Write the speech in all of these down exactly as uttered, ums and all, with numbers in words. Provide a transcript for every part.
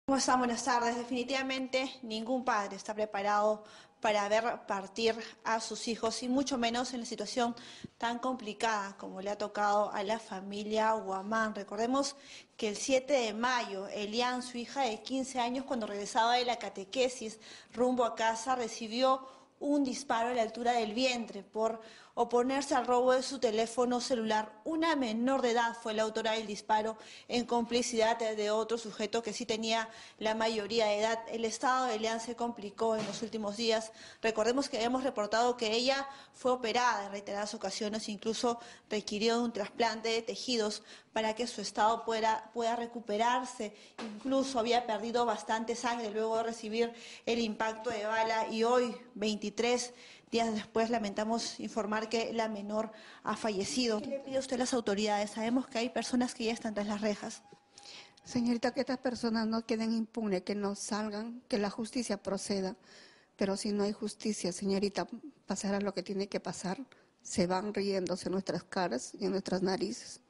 ¿Cómo están? Buenas tardes. Definitivamente ningún padre está preparado para ver partir a sus hijos y mucho menos en la situación tan complicada como le ha tocado a la familia Guamán. Recordemos que el siete de mayo, Elian, su hija de quince años, cuando regresaba de la catequesis rumbo a casa, recibió un disparo a la altura del vientre por oponerse al robo de su teléfono celular. Una menor de edad fue la autora del disparo en complicidad de otro sujeto que sí tenía la mayoría de edad. El estado de Elian se complicó en los últimos días. Recordemos que hemos reportado que ella fue operada en reiteradas ocasiones, incluso requirió de un trasplante de tejidos para que su estado pueda, pueda recuperarse. Incluso había perdido bastante sangre luego de recibir el impacto de bala y hoy, veintitrés días después, lamentamos informar que la menor ha fallecido. ¿Qué le pide usted a las autoridades? Sabemos que hay personas que ya están tras las rejas. Señorita, que estas personas no queden impunes, que no salgan, que la justicia proceda. Pero si no hay justicia, señorita, pasará lo que tiene que pasar. Se van riéndose en nuestras caras y en nuestras narices.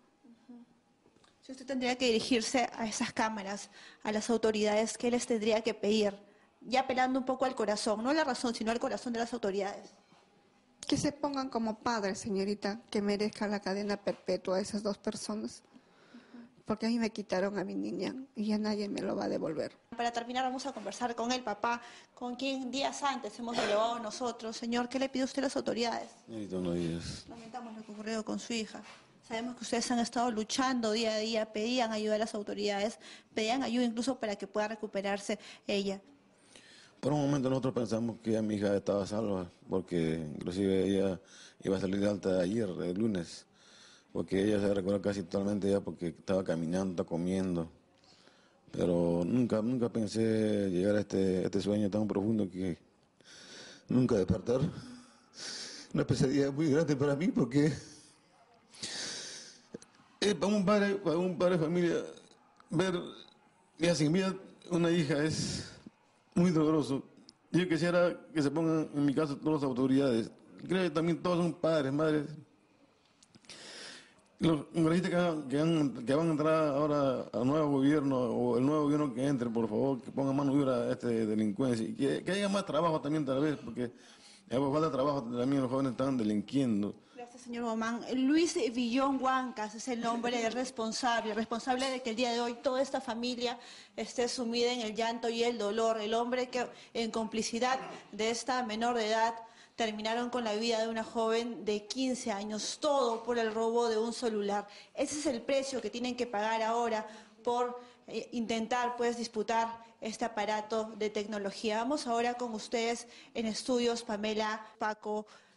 Si usted tendría que dirigirse a esas cámaras, a las autoridades, ¿qué les tendría que pedir? Ya apelando un poco al corazón, no a la razón, sino al corazón de las autoridades. Que se pongan como padres, señorita, que merezcan la cadena perpetua a esas dos personas. Porque a mí me quitaron a mi niña y ya nadie me lo va a devolver. Para terminar vamos a conversar con el papá, con quien días antes hemos dialogado nosotros. Señor, ¿qué le pide usted a las autoridades? Señorita, buenos días. Lamentamos lo que ocurrió con su hija. Sabemos que ustedes han estado luchando día a día, pedían ayuda a las autoridades, pedían ayuda incluso para que pueda recuperarse ella. Por un momento nosotros pensamos que ya mi hija estaba salva, porque inclusive ella iba a salir de alta ayer, el lunes, porque ella se recuerda casi totalmente ya porque estaba caminando, estaba comiendo. Pero nunca, nunca pensé llegar a este, este sueño tan profundo que nunca despertar. Una pesadilla muy grande para mí porque eh, para un padre, para un padre de familia, ver ya sin vida una hija es muy doloroso. Yo quisiera que se pongan, en mi caso, todas las autoridades. Creo que también todos son padres, madres. Los congresistas que, van- que, van- que van a entrar ahora al nuevo gobierno, o el nuevo gobierno que entre, por favor, que pongan mano dura a este delincuencia. Y que, que haya más trabajo también, tal vez, porque por falta de trabajo también los jóvenes están delinquiendo. Gracias, señor Guamán. Luis Villón Huancas es el nombre del responsable, responsable de que el día de hoy toda esta familia esté sumida en el llanto y el dolor. El hombre que, en complicidad de esta menor de edad, terminaron con la vida de una joven de quince años, todo por el robo de un celular. Ese es el precio que tienen que pagar ahora por eh, intentar pues disputar este aparato de tecnología. Vamos ahora con ustedes en estudios, Pamela, Paco,